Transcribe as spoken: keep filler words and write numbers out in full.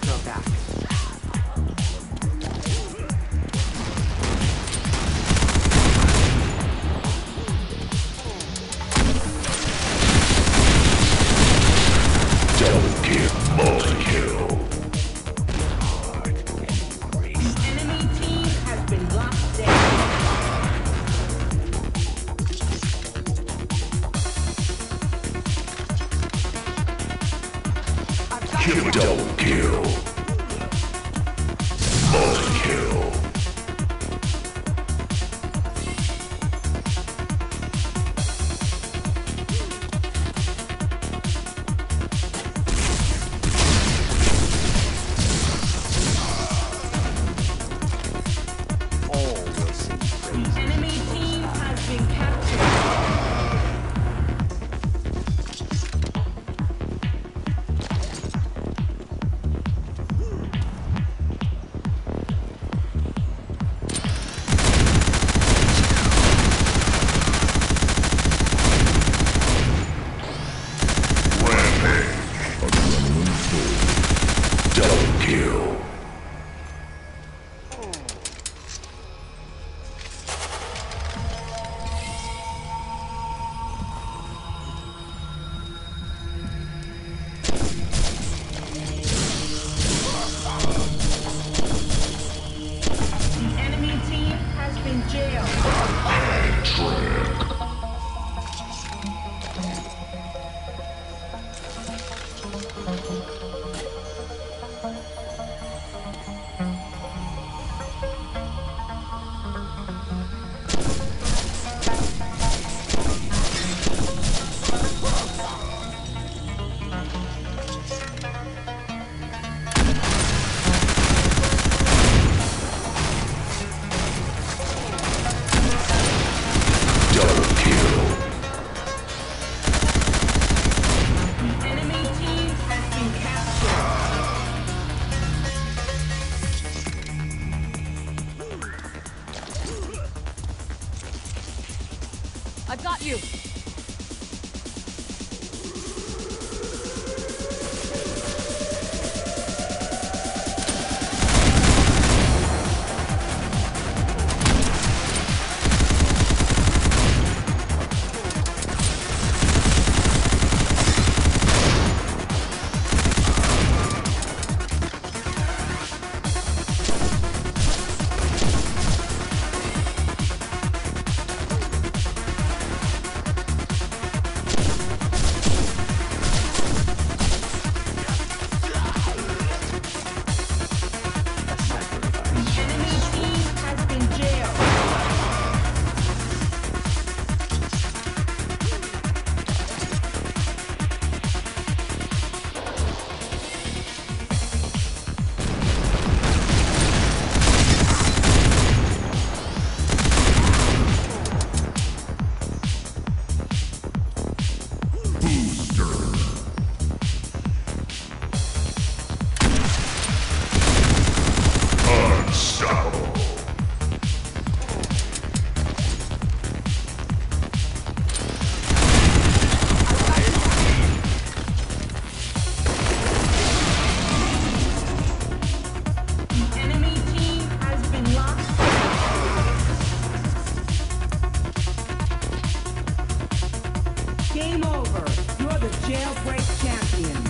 go back. Double kill, multi-kill. The enemy team has been locked down. Kill, double kill. Multi-kill. The enemy team has been captured. Double kill. The enemy team has been jailed. Trick. Double kill. The enemy team has been captured. I've got you. The enemy team has been jailed. Booster. Unstoppable. The enemy team has been locked down. Game over. You're the Jailbreak champion.